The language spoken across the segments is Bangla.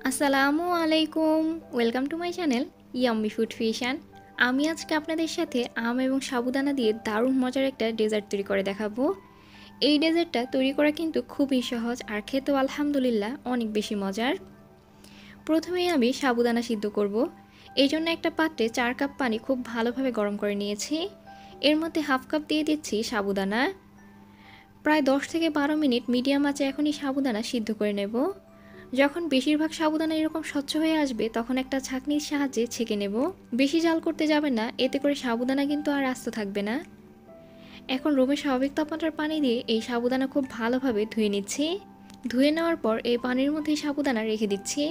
আসসালামু আলাইকুম, welcome to my channel yummy food fusion. আমি আজকে আপনাদের সাথে আম এবং সাবুদানা দিয়ে দারুণ মজার একটা ডেজার্ট তৈরি করে দেখাবো। এই ডেজার্টটা তৈরি করা কিন্তু খুবই সহজ আর খেতেও আলহামদুলিল্লাহ অনেক বেশি মজার। প্রথমেই আমি সাবুদানা সিদ্ধ করব। এই জন্য একটা পাত্রে 4 কাপ পানি খুব ভালোভাবে গরম করে নিয়েছি। এর মধ্যে হাফ কাপ দিয়ে দিচ্ছি সাবুদানা। প্রায় 10 থেকে 12 মিনিট মিডিয়াম আঁচে এখন এই সাবুদানা সিদ্ধ করে নেব। যখন বেশিরভাগ সাবুদানা এরকম স্বচ্ছ হয়ে আসবে তখন একটা ছাঁকনির সাহায্যে ছেঁকে নেব। বেশি জাল করতে যাবেন না, এতে করে সাবুদানা কিন্তু আর আস্ত থাকবে না। এখন রুমের স্বাভাবিক তাপমাত্রার পানি দিয়ে এই সাবুদানা খুব ভালোভাবে ধুয়ে নিচ্ছি। ধুয়ে নেওয়ার পর এই পানির মধ্যে সাবুদানা রেখে দিচ্ছি।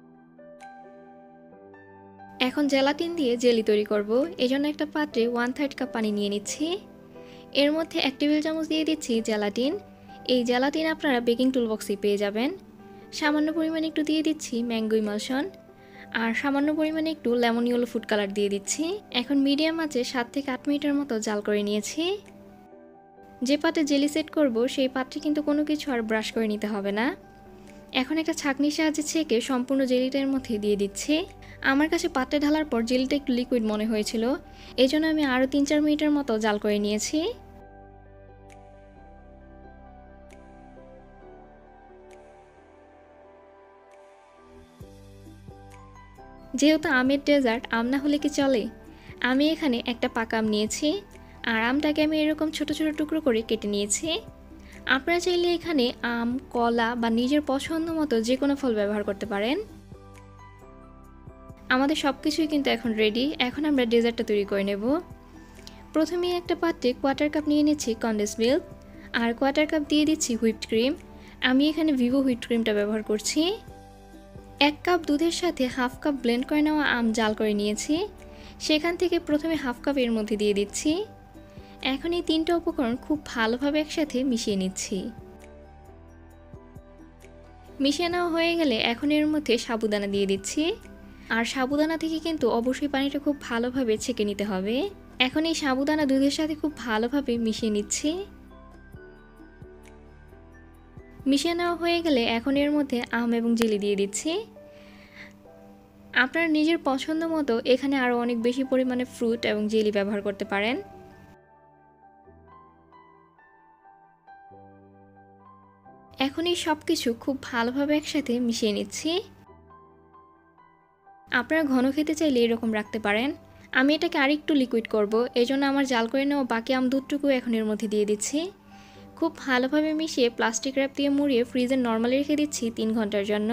এখন জেলাটিন দিয়ে জেলি তৈরি করব। এজন্য একটা পাত্রে 1/3 কাপ পানি নিয়ে নিচ্ছি। এর মধ্যে 1 টেবিল চামচ দিয়ে দিচ্ছি জেলাটিন। এই জেলাটিন আপনারা বেকিং টুলবক্সে পেয়ে যাবেন। সামান্য পরিমাণে একটু দিয়ে দিচ্ছি ম্যাঙ্গো ইমালশন, আর সামান্য পরিমাণে একটু লেমন ইয়েলো ফুড কালার দিয়ে দিচ্ছি। এখন মিডিয়াম আঁচে 7 থেকে 8 মিনিটের মতো জাল করে নিয়েছি। যে পাত্রে জেলি সেট করব সেই পাত্রে কিন্তু কোনো কিছু আর ব্রাশ করে নিতে হবে না। এখন একটা ছাঁকনির সাহায্যে ছেঁকে সম্পূর্ণ জেলিটার মধ্যে দিয়ে দিচ্ছি। আমার কাছে পাত্রে ঢালার পর জেলিটা একটু লিকুইড মনে হয়েছিল, এই জন্য আমি আরও 3-4 মিনিটের মতো জাল করে নিয়েছি। যেহেতু আমের ডেজার্ট, আম না হলে কি চলে, আমি এখানে একটা পাকা আম নিয়েছি আর আমটাকে আমি এরকম ছোট ছোট টুকরো করে কেটে নিয়েছি। আপনারা চাইলে এখানে আম, কলা বা নিজের পছন্দ মতো যে কোনো ফল ব্যবহার করতে পারেন। আমাদের সব কিছুই কিন্তু এখন রেডি। এখন আমরা ডেজার্টটা তৈরি করে নেব। প্রথমেই একটা পাত্রে 1/4 কাপ নিয়ে নিচ্ছি কনডেন্স মিল্ক, আর 1/4 কাপ দিয়ে দিচ্ছি হুইপড ক্রিম। আমি এখানে ভিভো হুইপড ক্রিমটা ব্যবহার করছি। 1 কাপ দুধের সাথে হাফ কাপ ব্লেন্ড করে নেওয়া আম জাল করে নিয়েছি, সেখান থেকে প্রথমে হাফ কাপ এর মধ্যে দিয়ে দিচ্ছি। এখন এই 3টা উপকরণ খুব ভালোভাবে একসাথে মিশিয়ে নিচ্ছি। মিশিয়ে নেওয়া হয়ে গেলে এখন এর মধ্যে সাবুদানা দিয়ে দিচ্ছি, আর সাবুদানা থেকে কিন্তু অবশ্যই পানিটা খুব ভালোভাবে ছেঁকে নিতে হবে। এখন এই সাবুদানা দুধের সাথে খুব ভালোভাবে মিশিয়ে নিচ্ছি। মিশিয়ে নেওয়া হয়ে গেলে এখন এর মধ্যে আম এবং জেলি দিয়ে দিচ্ছি। আপনার নিজের পছন্দ মতো এখানে আরও অনেক বেশি পরিমাণে ফ্রুট এবং জেলি ব্যবহার করতে পারেন। এখন এই সব কিছু খুব ভালোভাবে একসাথে মিশিয়ে নিচ্ছি। আপনারা ঘন খেতে চাইলে এরকম রাখতে পারেন। আমি এটাকে আরেকটু লিকুইড করব, এজন্য আমার জাল করে নেওয়া বাকি আম দুধটুকু এখন এর মধ্যে দিয়ে দিচ্ছি। খুব ভালোভাবে মিশিয়ে প্লাস্টিক র্যাপ দিয়ে মুড়িয়ে ফ্রিজে নর্মালি রেখে দিচ্ছি 3 ঘন্টার জন্য।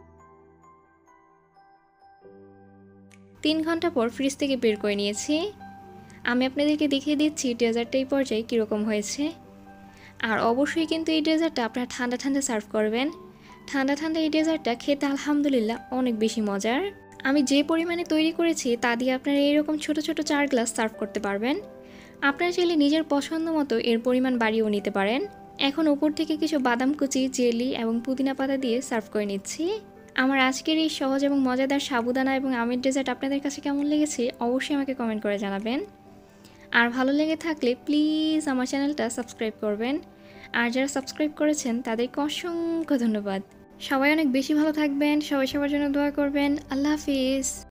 3 ঘন্টা পর ফ্রিজ থেকে বের করে নিয়েছি। আমি আপনাদেরকে দেখিয়ে দিচ্ছি ডেজার্টটা এই পর্যায়ে কীরকম হয়েছে। আর অবশ্যই কিন্তু এই ডেজার্টটা আপনারা ঠান্ডা ঠান্ডা সার্ভ করবেন। ঠান্ডা ঠান্ডা এই ডেজার্টটা খেতে আলহামদুলিল্লাহ অনেক বেশি মজার। আমি যে পরিমাণে তৈরি করেছি তা দিয়ে আপনারা এরকম ছোট ছোট 4 গ্লাস সার্ভ করতে পারবেন। আপনারা চাইলে নিজের পছন্দ মতো এর পরিমাণ বাড়িয়েও নিতে পারেন। এখন উপর থেকে কিছু বাদাম কুচি, জেলি এবং পুদিনা পাতা দিয়ে সার্ভ করে নিচ্ছি। আমার আজকের এই সহজ এবং মজাদার সাবুদানা এবং আমের ডেজার্ট আপনাদের কাছে কেমন লেগেছে অবশ্যই আমাকে কমেন্ট করে জানাবেন। আর ভালো লেগে থাকলে প্লিজ আমার চ্যানেলটা সাবস্ক্রাইব করবেন। আর যারা সাবস্ক্রাইব করেছেন তাদেরকে অসংখ্য ধন্যবাদ। সবাই অনেক বেশি ভালো থাকবেন, সবাই সবার জন্য দোয়া করবেন। আল্লাহ হাফিজ।